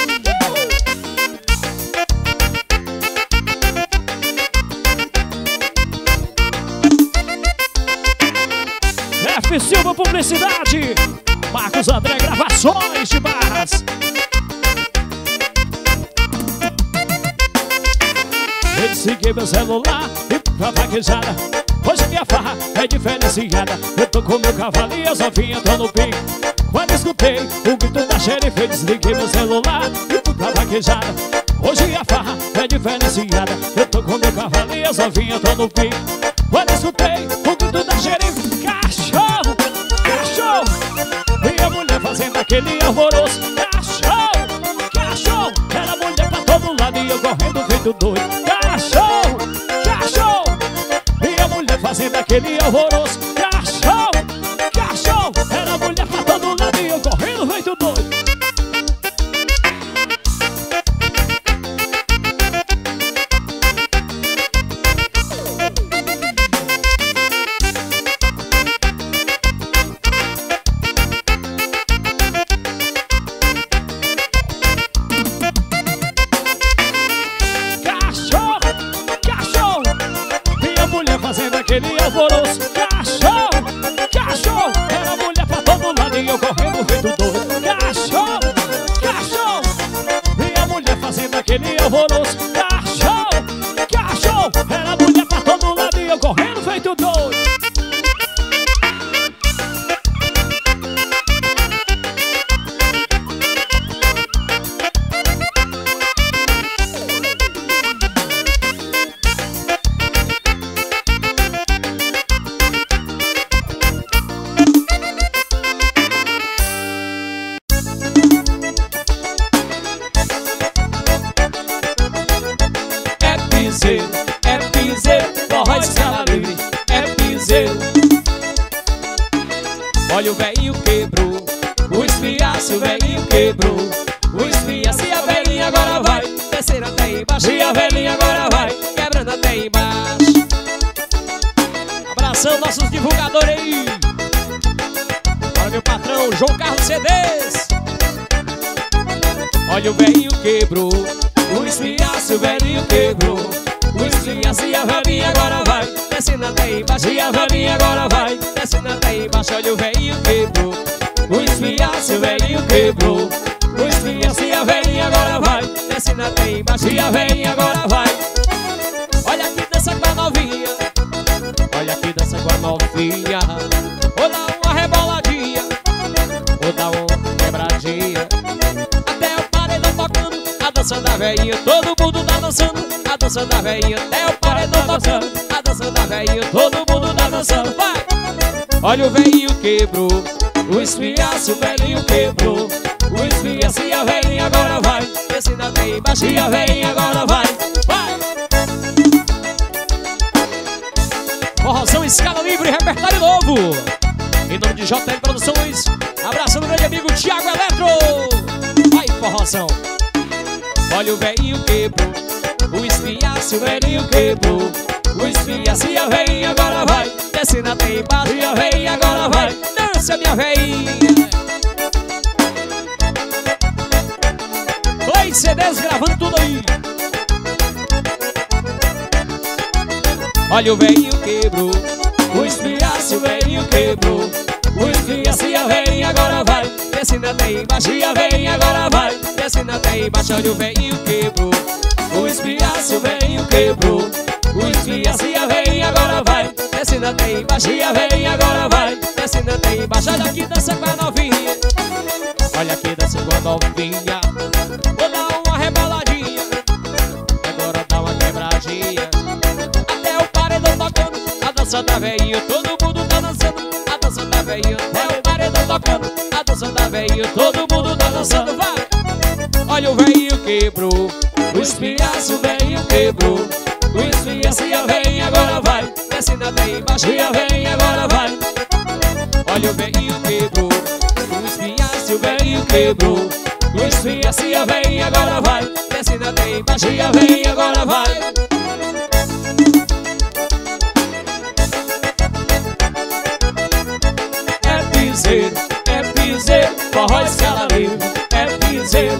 F. Silva Publicidade, Marcos André Gravações de Barras. Eu desliguei meu celular e pra vaquejada. Hoje minha farra é diferenciada. Eu tô com meu cavalinho, as novinhas tão no pico. Quando escutei o grito da xerife, eu desliguei meu celular e fui pra vaquejada. Hoje a farra é diferenciada. Eu tô com meu cavalinho, as novinhas tão no pico. Quando escutei o grito da xerife, cachorro, cachorro. E a mulher fazendo aquele alvoroço. Cachorro, cachorro, era mulher pra todo lado e eu correndo feito doido. Cachorro, cachorro, e a mulher fazendo aquele alvoroço. Cachorro, cachorro, era mulher pra todo lado e eu correndo feito doido. Aquele alvoroço, cachorro, cachorro, era mulher pra todo lado e eu correndo feito doido. Cachorro, cachorro, e a mulher fazendo aquele alvoroço. Cachorro, cachorro, era mulher pra todo lado e eu correndo feito doido. É piseiro, forró escala livre, é piseiro. Olha o velhinho quebrou, o esfiaço o velhinho quebrou. O esfiaço e a velhinha agora vai descendo até embaixo. E a velhinha agora vai quebrando até embaixo. Abração nossos divulgadores aí. Olha meu patrão, João Carlos CDs. Olha o velhinho quebrou, o esfiaço o velhinho quebrou. O esfiaço e a velhinha agora vai descendo até embaixo. E a velhinha agora vai descendo até embaixo. Olha o velhinho quebrou, o esfiaço o velhinho quebrou. O esfiaço e a velhinha agora vai descendo até embaixo. E a velhinha agora vai. Olha aqui dança com a novinha, olha aqui dança com a novinha. Ou dá uma reboladinha, ou dá uma quebradinha. Até o paredão tocando a dança da velhinha. Todo mundo tá dançando a dança da velhinha. Até o paredão tocando a dança da velhinha. Todo mundo tá dançando, vai! Olha o velhinho quebrou, o esfiaço o velhinho quebrou. O esfiaço e a velhinha agora vai descendo até embaixo. E a velhinha agora vai, vai! Forrozão escala livre, repertório novo. Em nome de JL Produções, abraço do grande amigo Thiago Eletro. Vai, forrozão! Olha o velhinho quebrou, o esfiaço o velhinho quebrou. O esfiaço e a velhinha agora vai descendo até embaixo. E a velhinha agora vai, dança minha velhinha. Play CDs gravando tudo aí. Olha o velhinho quebrou, o esfiaço o velhinho quebrou. O esfiaço e a velhinha agora vai descendo até embaixo. E a velhinha agora vai descendo até embaixo. Olha o velhinho quebrou, o esfiaço o velhinho quebrou. O esfiaço e a velhinha agora vai descendo até embaixo. E a velhinha agora vai descendo até embaixo. Olha aqui dança com a novinha, olha aqui dança com a novinha. Vou dar uma reboladinha, agora dá uma quebradinha. Até o paredão tocando a dança da velhinha. Todo mundo tá dançando a dança da velhinha. Até o paredão tocando a dança da velhinha. Todo mundo tá dançando, vai! Olha o velhinho quebrou, o esfiaço o velhinho quebrou. O esfiaço e a velhinha agora vai descendo até embaixo. E a velhinha agora vai. Olha o velhinho quebrou, o esfiaço o velhinho quebrou. O esfiaço e a velhinha agora vai descendo até embaixo. E a velhinha agora vai. É piseiro, forró escala livre, é piseiro.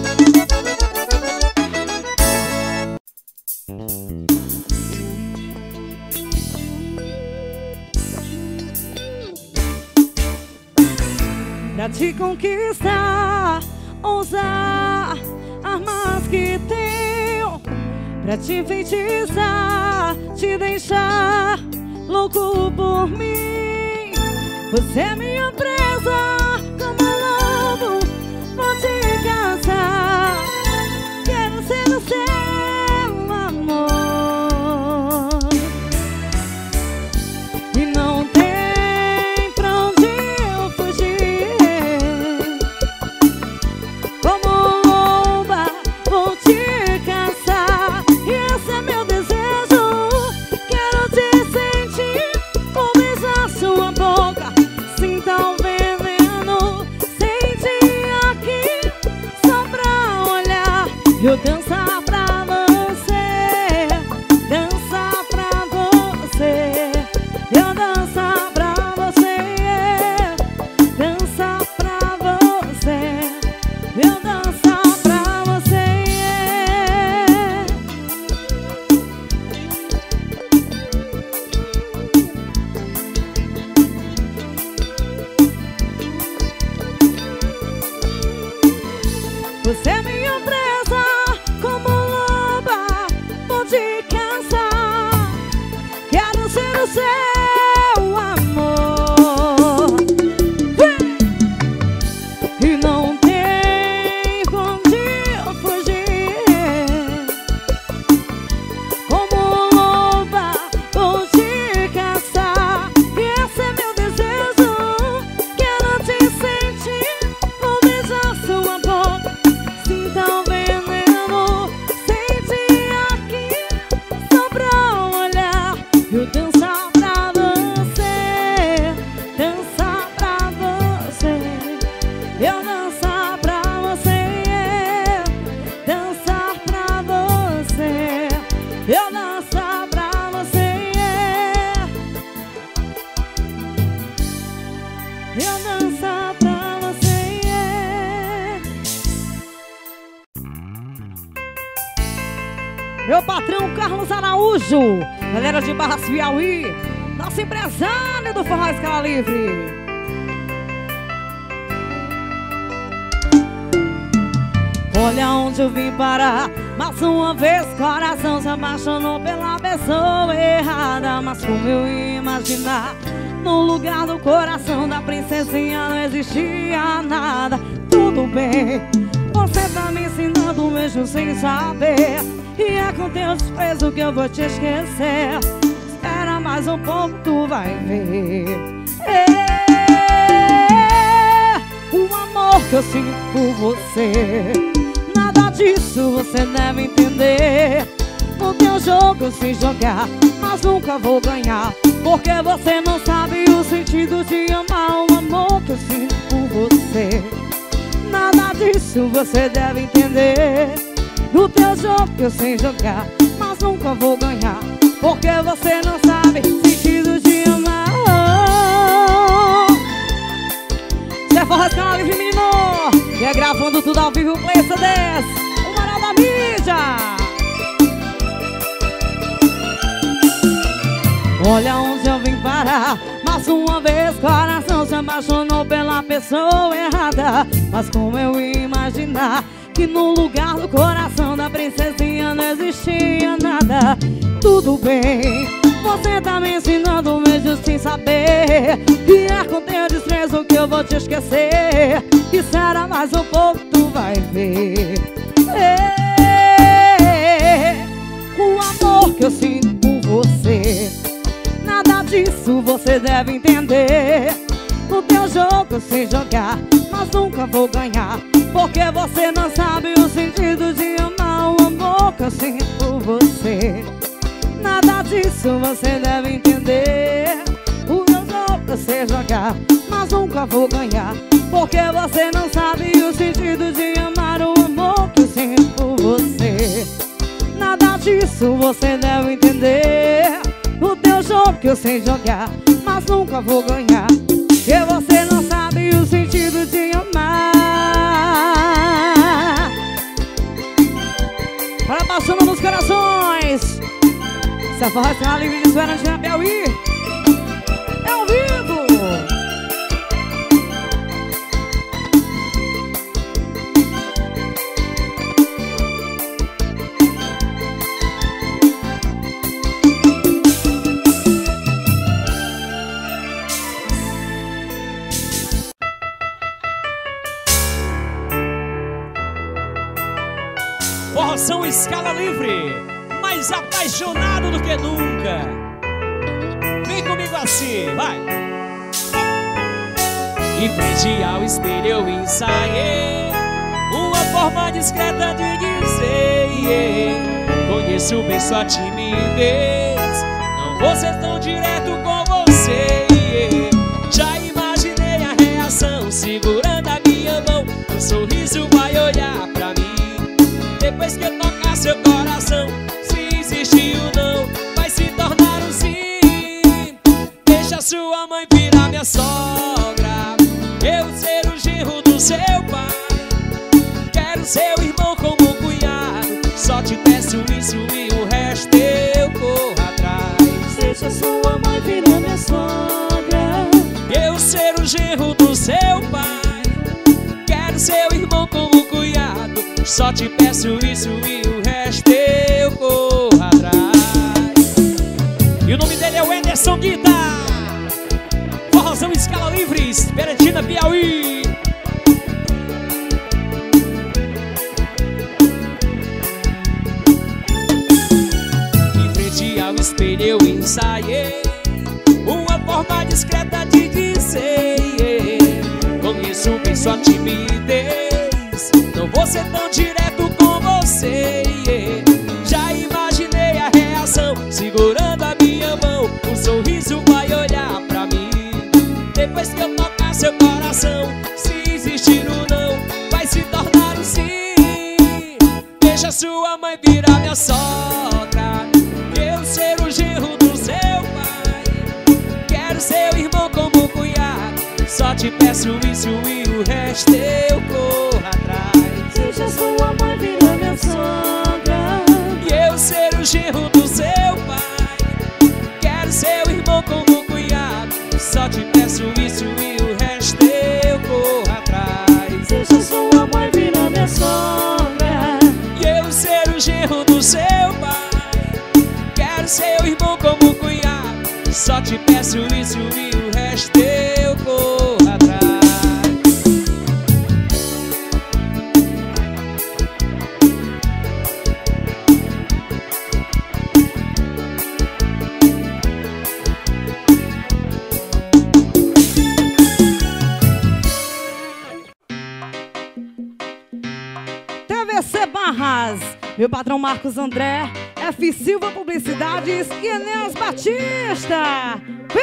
Pra te conquistar, ousar armas que tenho. Pra te enfeitiçar, te deixar louco por mim. Você é minha presa, como lobo, vou te caçar. Quero ser o seu amor. E não tem pra onde eu fugir. Eu dançar pra você, dançar pra você. Eu dançar pra você, dançar pra você. Eu dançar pra você. Você é minha presa, como loba, vou te caçar. Quero ser o seu amor. E não tem onde fugir. Como loba, vou te caçar. Esse é meu desejo, quero te sentir. Vou beijar sua boca, sinta o veneno, sente aqui, só pra olhar. Eu dançar pra você, dançar pra você. Eu dançar pra você, dançar pra você. Eu dançar pra você. Eu dançar pra você. Meu patrão Carlos Araújo, galera de Barras Piauí, nosso empresário do Forró Escala Livre. Olha onde eu vim parar, mais uma vez coração se apaixonou pela pessoa errada. Mas como eu ia imaginar, no lugar do coração da princesinha não existia nada. Tudo bem, você tá me ensinando mesmo sem saber, e é com teu desprezo que eu vou te esquecer. Espera mais um pouco, tu vai ver. O amor que eu sinto por você, nada disso você deve entender. No teu jogo eu sei jogar, mas nunca vou ganhar, porque você não sabe o sentido de amar. O amor que eu sinto por você, nada disso você deve entender. No teu jogo eu sei jogar, mas nunca vou ganhar, porque você não sabe o sentido de amar. Zé Forró Escala Livre, menino, e é gravando tudo ao vivo, Play CDs, o Maral da Mídia. Olha onde eu vim parar, mais uma vez coração se apaixonou pela pessoa errada. Mas como eu ia imaginar que no lugar do coração da princesinha não existia nada. Tudo bem, você tá me ensinando mesmo sem saber, e é com teu desprezo que eu vou te esquecer. Espera mais um pouco, tu vai ver. O amor que eu sinto por você, nada disso você deve entender. No teu jogo eu sei jogar, mas nunca vou ganhar, porque você não sabe o sentido de amar. O amor que eu sinto por você, nada disso você deve entender. O meu jogo eu sei jogar, mas nunca vou ganhar, porque você não sabe o sentido de amar. O amor que eu sinto por você, nada disso você deve entender. O teu jogo que eu sei jogar, mas nunca vou ganhar, porque você não sabe o sentido de amar. Para passando nos corações, Zé Forró Escala Livre de Suerandinha, Piauí, é ao vivo. Forrozão Escala Livre, mais apaixonado do que nunca. Vem comigo assim, vai. Em frente ao espelho eu ensaiei uma forma discreta de dizer: conheço bem sua timidez, não vou ser tão direto com você. Já imaginei a reação, segurando a minha mão, o sorriso vai olhar pra mim. Depois que eu tocar seu coração, se insistir ou não, vai se tornar um sim. Deixa sua mãe virar minha sogra, eu ser o genro do seu pai. Quero seu irmão como cunhado, só te peço isso e o resto eu corro atrás. Deixa sua mãe virar minha sogra, eu ser o genro do seu pai. Quero seu irmão como cunhado, só te peço isso e o resto eu corro atrás. E o nome dele é o Ederson Guita, forrozão Escala Livres, Peretina, Piauí. Em frente ao espelho eu ensaiei uma forma discreta de dizer: conheço bem sua timidez, não vou ser tão direto com você. Já imaginei a reação, segurando a minha mão, um sorriso vai olhar pra mim. Depois que eu tocar seu coração, se insistir ou não, vai se tornar um sim. Deixa sua mãe virar minha sogra, eu ser o genro do seu pai. Quero seu irmão como cunhado, só te peço isso e o resto eu corro atrás. deixa sua mãe virar minha sogra, E eu ser o genro do seu pai. Quero seu irmão como cunhado, só te peço isso e o resto eu corro atrás. deixa sua mãe virar minha sogra, E eu ser o genro do seu pai. Quero seu irmão como cunhado, só te peço isso e o resto eu corro atrás. TVC Barras, meu patrão Marcos André, F Silva Publicidades e Enéas Batista.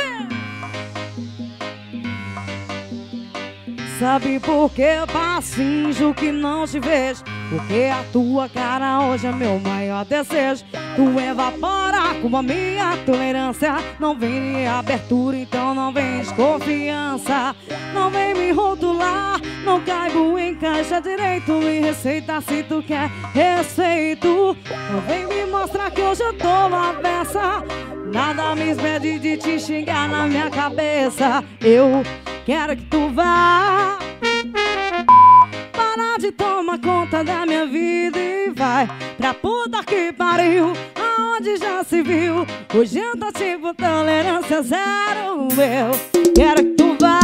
Sabe por que eu finjo que não te vejo? Porque a tua cara hoje é meu maior desejo. Tu evapora como a minha tolerância. Não vem de abertura, então não vem de confiança. Não vem me rotular, não caibo em caixa direito. Me receita se tu quer respeito. Não vem me mostrar que hoje eu tô avessa. Nada me impede de te xingar na minha cabeça. Eu quero que tu vá parar de tomar conta da minha vida e vai pra puta que pariu, aonde já se viu. Hoje eu tô tipo tolerância zero. Eu quero que tu vá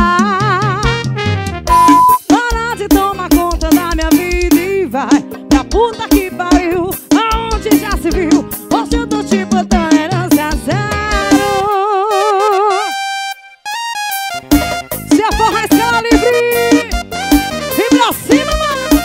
parar de tomar conta da minha vida e vai pra puta que pariu, aonde já se viu. Hoje eu tô tipo tolerância zero. Se a forra Escala Livre, vem pra cima, mano.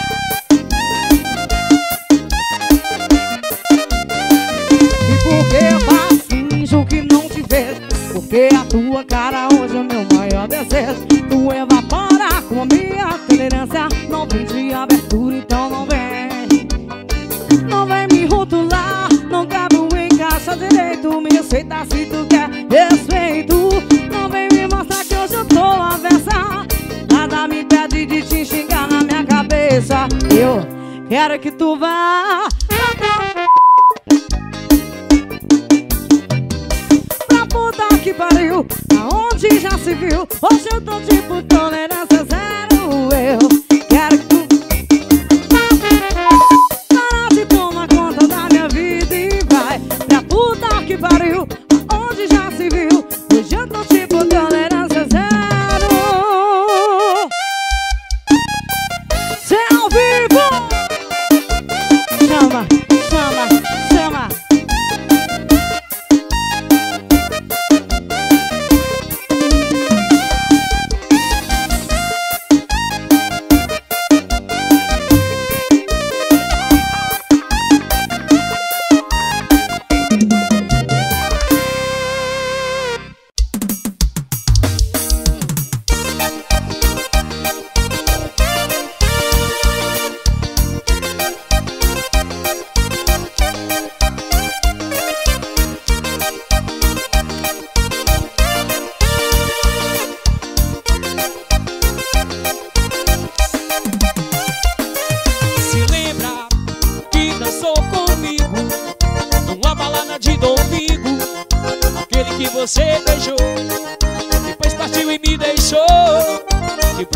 E por que eu finjo que não te vejo? Porque a tua cara hoje é meu maior desejo. Tu evapora com a minha tolerância. Não vem de abertura, então não vem. Não vem me rotular, não cabo em caixa direito. Me respeita se tu quer respeito. Não vem me mostrar que hoje eu tô avessa. Nada me impede de te xingar na minha cabeça. Eu quero que tu vá pra puta que pariu, aonde já se viu. Hoje eu tô tipo tolerância zero. Eu quero que tu para de tomar conta da minha vida e vai pra puta que pariu, aonde já se viu. Hoje eu tô tipo tolerância zero. Cê é ao vivo. Chama, chama, chama.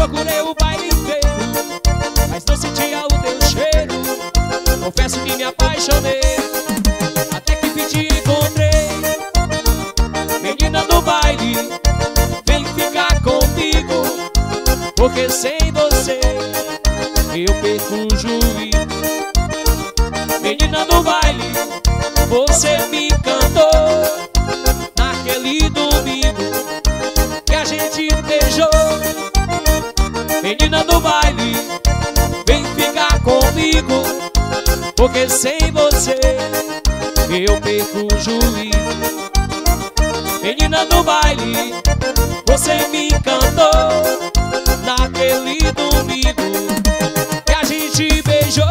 procurei o baile inteiro, mas não sentia o teu cheiro. Confesso que me apaixonei, até que te encontrei. Menina do baile, vem ficar comigo, porque sem você eu perco o juízo. Menina do baile, você me encantou naquele domingo que a gente beijou. Menina do baile, vem ficar comigo, porque sem você eu perco o juízo. Menina do baile, você me encantou naquele domingo que a gente beijou.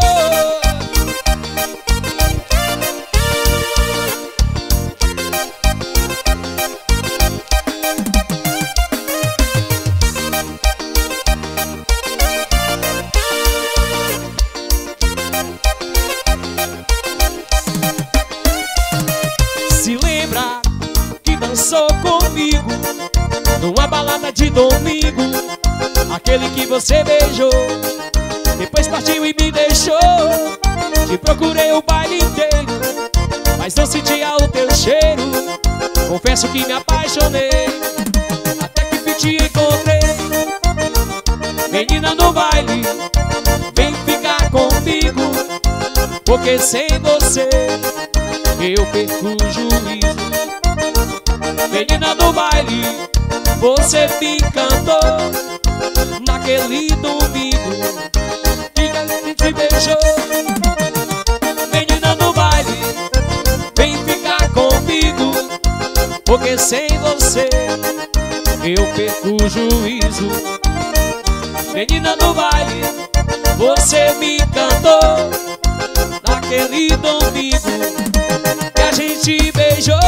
Dançou comigo numa balada de domingo, aquele que você beijou, depois partiu e me deixou. Te procurei o baile inteiro, mas não sentia o teu cheiro. Confesso que me apaixonei, até que te encontrei. Menina do baile, vem ficar comigo, porque sem você eu perco o juízo. Menina do baile, você me encantou naquele domingo que a gente beijou. Menina do baile, vem ficar comigo, porque sem você eu perco o juízo. Menina do baile, você me encantou naquele domingo que a gente beijou.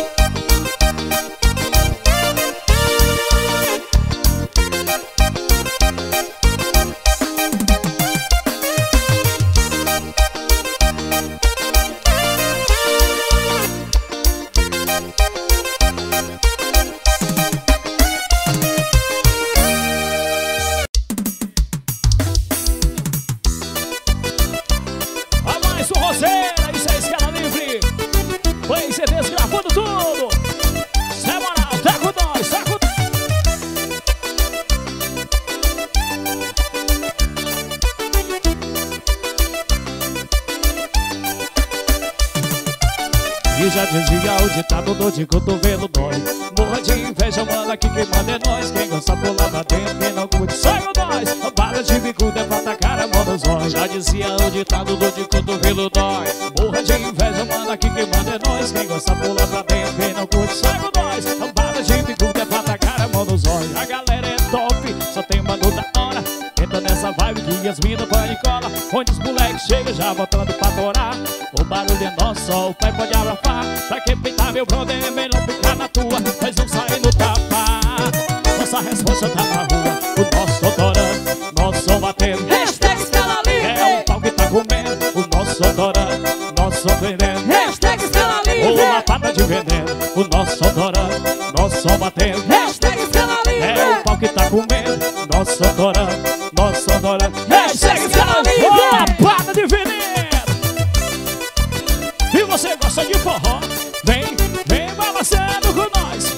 E já dizia o ditado, dor de cotovelo dói. Morra de inveja, mano, aqui quem manda é nós. Quem gosta pular pra dentro, quem não curte, sai com nós. Para de bicuda é pra tacar a mão nos olhos. Já dizia o ditado, dor de cotovelo dói. Morra de inveja, mano, aqui quem manda é nós. Quem gosta pular pra dentro, quem não curte, sai com nós. Para de bicuda é pra tacar a mão nos olhos. A galera é top, só tem uma da hora. Entra nessa vibe que as minas põe e cola. Onde os moleques chegam já voltando pra torar. O barulho é nosso, o pai pode abafar. Pra quem peitar meu brother é melhor ficar na tua, mas não sai no tapa. Nossa resposta tá na rua, o nosso odorando, nosso batendo. Hashtag Estrela Livre. É o pau que tá comendo, o nosso odorando, nosso vendendo. Hashtag Estrela Livre. Ou lapada de veneno, o nosso odorando, nosso batendo. Hashtag Estrela Livre. É o pau que tá comendo, nosso odorando, nosso odorando. Hashtag Estrela Livre. Ou lapada de veneno. E você gosta de forró? Vem, vem balançando com nós.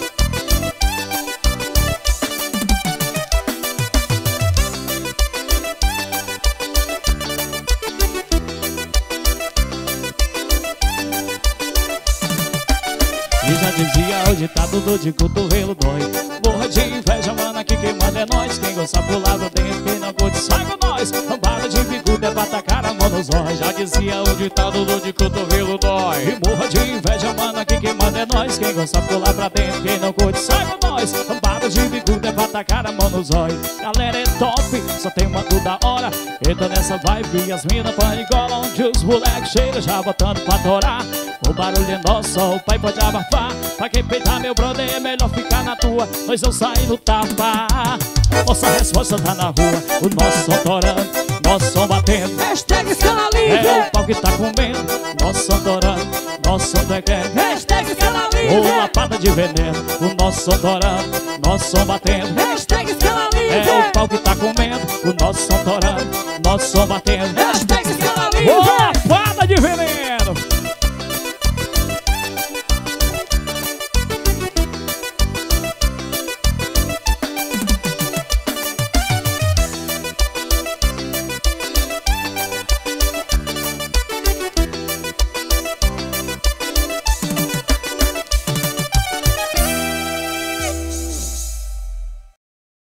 E já dizia o ditado, dor de cotovelo dói. Morra de inveja, mano, aqui quem manda é nós. Quem gosta pular do dentro, quem não curte, sai com nós. Lambada de bicuda é pra tacar a mão nos olhos. Já dizia o ditado, dor de cotovelo dói. E morra de inveja, mano, aqui quem manda é nós. Quem gosta pular pra dentro, quem não curte, sai com nós. Lambada de bicuda é pra tacar a mão nos olhos. Galera é top, só tem uma da hora. Entra nessa vibe e as minas põe e cola. Onde os moleques chegam já botando pra torar. O barulho é nosso, o pai pode abafar. Pra quem peitar meu brother é melhor ficar na tua, nós não sai no tapa. Nossa resposta tá na rua, o nosso adorando, nosso som batendo. Hashtag Estrela Livre. É o pau que tá comendo, nosso adorando, nosso som decrendo. Hashtag Estrela Livre. livre. Ô lapada de veneno, o nosso som torando, nosso som batendo. Hashtag escala livre. É o pau que tá comendo, o nosso som torando, nosso som batendo. Hashtag